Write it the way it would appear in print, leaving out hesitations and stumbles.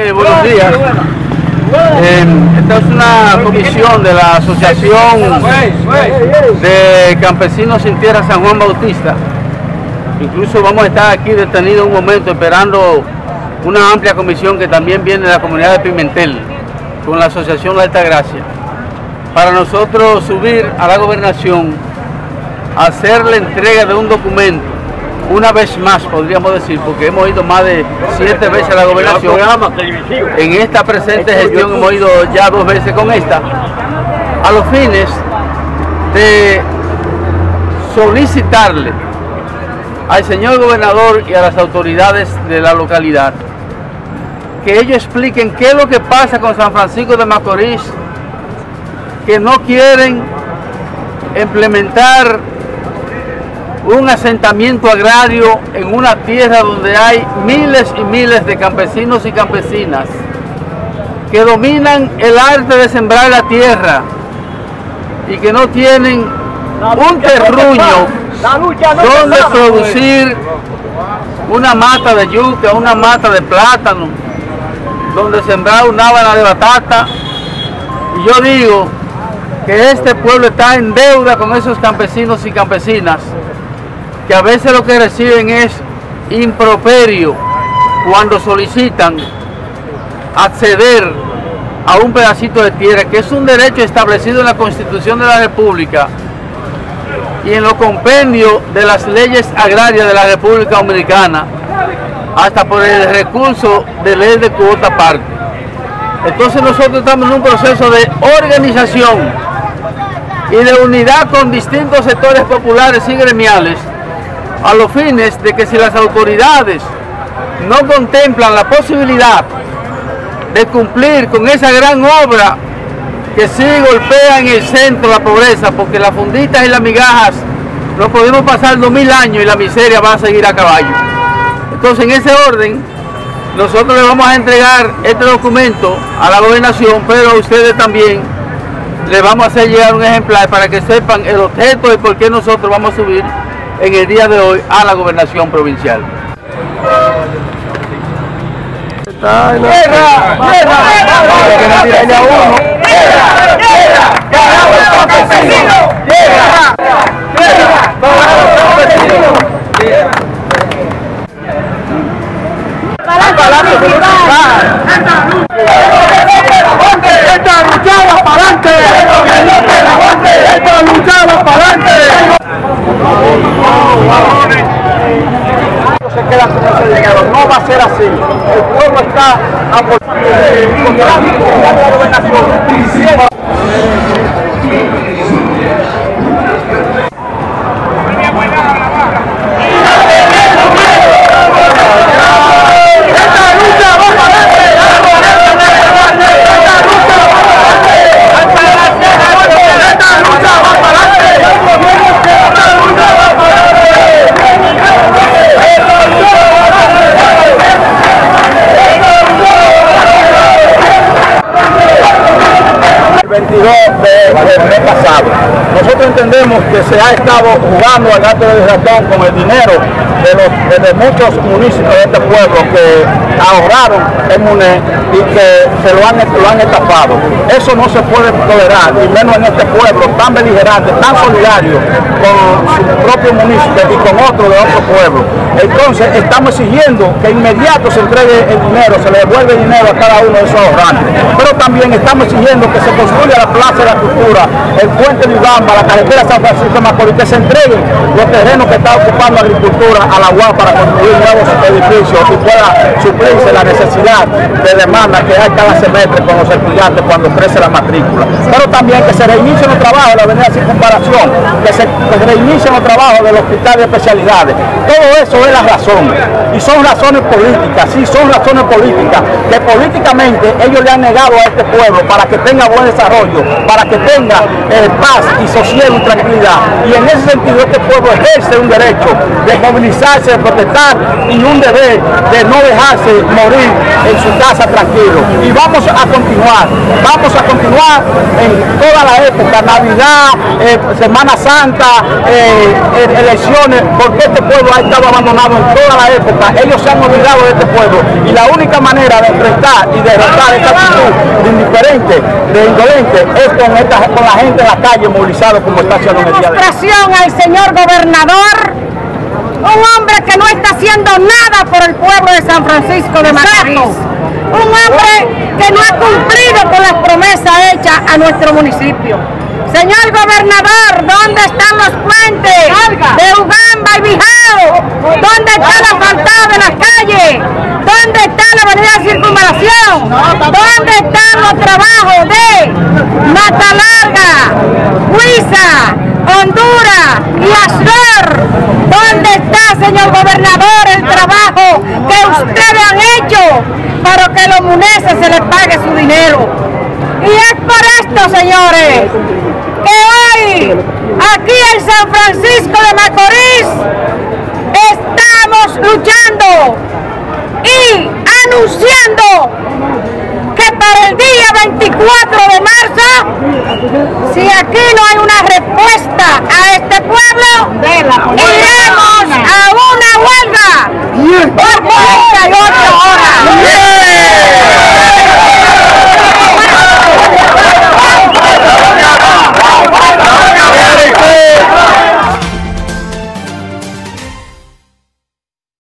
buenos días. Esta es una comisión de la Asociación de Campesinos Sin Tierra San Juan Bautista. Incluso vamos a estar aquí detenidos un momento esperando una amplia comisión que también viene de la comunidad de Pimentel con la Asociación La Altagracia, para nosotros subir a la gobernación a hacer la entrega de un documento, una vez más podríamos decir, porque hemos ido más de 7 veces a la gobernación. En esta presente gestión hemos ido ya 2 veces con esta, a los fines de solicitarle al señor gobernador y a las autoridades de la localidad que ellos expliquen qué es lo que pasa con San Francisco de Macorís, que no quieren implementar un asentamiento agrario en una tierra donde hay miles y miles de campesinos y campesinas que dominan el arte de sembrar la tierra y que no tienen un terruño donde producir una mata de yuca, una mata de plátano, donde sembrar una habana de batata. Y yo digo que este pueblo está en deuda con esos campesinos y campesinas, que a veces lo que reciben es improperio cuando solicitan acceder a un pedacito de tierra, que es un derecho establecido en la Constitución de la República y en los compendios de las leyes agrarias de la República Dominicana, hasta por el recurso de ley de cuota parte. Entonces nosotros estamos en un proceso de organización y de unidad con distintos sectores populares y gremiales, a los fines de que si las autoridades no contemplan la posibilidad de cumplir con esa gran obra que sí golpea en el centro la pobreza, porque las funditas y las migajas no podemos pasar 2000 años y la miseria va a seguir a caballo. Entonces, en ese orden, nosotros le vamos a entregar este documento a la gobernación, pero a ustedes también les vamos a hacer llegar un ejemplar para que sepan el objeto y por qué nosotros vamos a subir en el día de hoy a la gobernación provincial. Se queda sin ese dinero, no va a ser así. El pueblo está apoyando la gobernación. Del mes pasado. Nosotros entendemos que se ha estado jugando al gato del ratón con el dinero de muchos municipios de este pueblo que ahorraron en MUNE y que se lo han estafado. Eso no se puede tolerar, y menos en este pueblo tan beligerante, tan solidario con su propio municipio y con otro de otro pueblo. Entonces estamos exigiendo que inmediato se entregue el dinero, se le devuelve el dinero a cada uno de esos ahorrantes. Pero también estamos exigiendo que se construya la Plaza de la Cultura, el puente de Ibamba, la carretera San Francisco de Macorís, que se entreguen los terrenos que está ocupando agricultura a la UAS para construir nuevos edificios y pueda suplirse la necesidad de demanda que hay cada semestre con los estudiantes cuando crece la matrícula. Pero también que se reinicien los trabajos de la avenida Circunvalación, que se reinicien los trabajos del hospital de especialidades. Todo eso es la razón, y son razones políticas, sí, son razones políticas, que políticamente ellos le han negado a este pueblo para que tenga buen desarrollo, para que tenga paz y sosiego sosiego y tranquilidad. Y en ese sentido este pueblo ejerce un derecho de movilizarse, de protestar y un deber de no dejarse morir en su casa tranquilo. Y vamos a continuar en toda la época, Navidad, Semana Santa, elecciones, porque este pueblo ha estado abandonado en toda la época. Ellos se han olvidado de este pueblo y la única manera de enfrentar y derrotar esta actitud de indiferente, de indolente, es con la gente en la calle movilizado como está haciendo en el día de hoy. Demostración al señor gobernador, un hombre que no está haciendo nada por el pueblo de San Francisco de Macorís, un hombre que no ha cumplido con las promesas hechas a nuestro municipio. Señor gobernador, ¿dónde están los puentes de Ugamba y Bijao? ¿Dónde está el asfaltado de las calles? ¿Dónde está la avenida de circunvalación? ¿Dónde están los trabajos de Mata Larga, Huiza, Honduras y Asdor? ¿Dónde está, señor gobernador, el trabajo que ustedes han hecho para que a los muneses se les pague su dinero? Y es por esto, señores, que hoy, aquí en San Francisco de Macorís, estamos luchando y anunciando que para el día 24 de marzo, si aquí no hay una